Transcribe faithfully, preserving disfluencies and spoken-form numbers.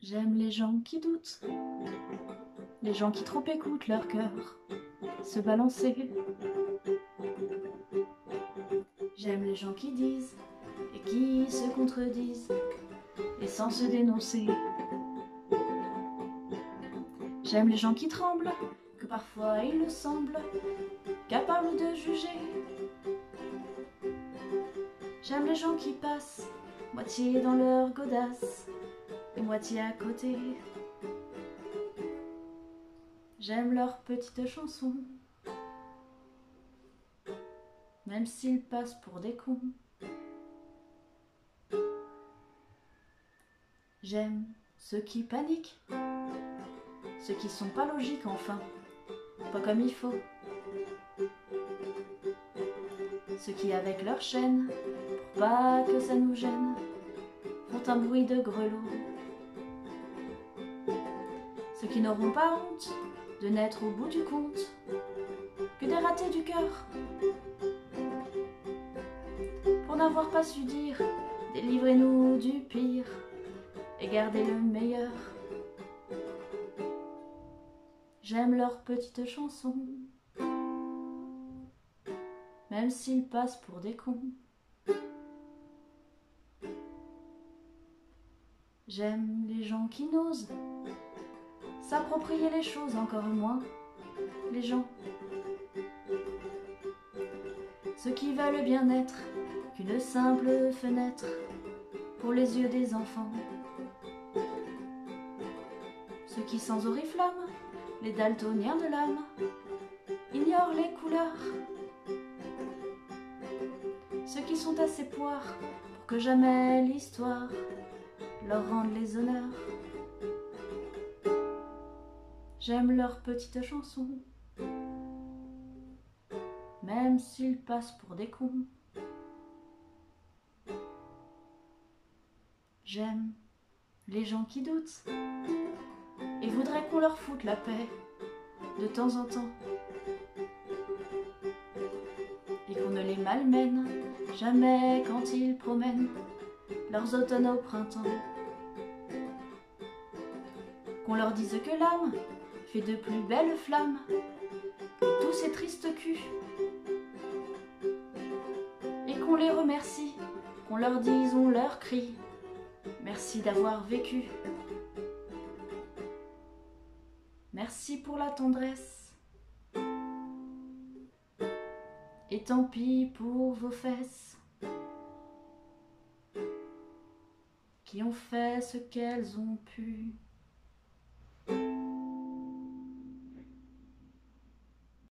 J'aime les gens qui doutent, les gens qui trop écoutent leur cœur se balancer. J'aime les gens qui disent et qui se contredisent et sans se dénoncer. J'aime les gens qui tremblent, que parfois il le semble, capables de juger. J'aime les gens qui passent, moitié dans leur godasse et moitié à côté. J'aime leurs petites chansons, même s'ils passent pour des cons. J'aime ceux qui paniquent, ceux qui sont pas logiques enfin, pas comme il faut. Ceux qui avec leur chaîne, pour pas que ça nous gêne, font un bruit de grelot. Ceux qui n'auront pas honte de n'être au bout du compte que des ratés du cœur, pour n'avoir pas su dire délivrez-nous du pire et gardez le meilleur. J'aime leurs petites chansons, même s'ils passent pour des cons. J'aime les gens qui n'osent s'approprier les choses, encore moins les gens. Ceux qui veulent bien être qu'une simple fenêtre pour les yeux des enfants. Ceux qui sans oriflamme, les daltoniens de l'âme, ignorent les couleurs. Ceux qui sont assez poires pour que jamais l'histoire leur rende les honneurs. J'aime leurs petites chansons, même s'ils passent pour des cons. J'aime les gens qui doutent et voudraient qu'on leur foute la paix de temps en temps, et qu'on ne les malmène jamais quand ils promènent leurs automnes au printemps. Qu'on leur dise que l'âme fait de plus belles flammes que tous ces tristes culs, et qu'on les remercie, qu'on leur dise, on leur crie merci d'avoir vécu. Merci pour la tendresse, et tant pis pour vos fesses qui ont fait ce qu'elles ont pu.